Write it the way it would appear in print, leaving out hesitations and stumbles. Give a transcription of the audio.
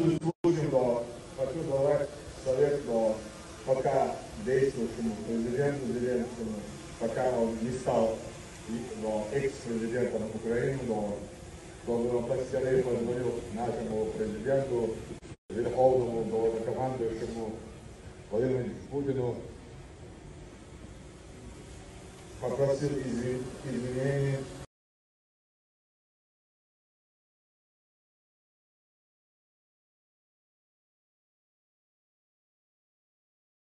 пользуясь случаем, хочу давать совет пока действующему президенту Зеленскому, пока он не стал экс-президентом Украины, чтобы он поскорее позвонил нашему президенту, верховному главнокомандующему Владимиру Путину, попросил извинений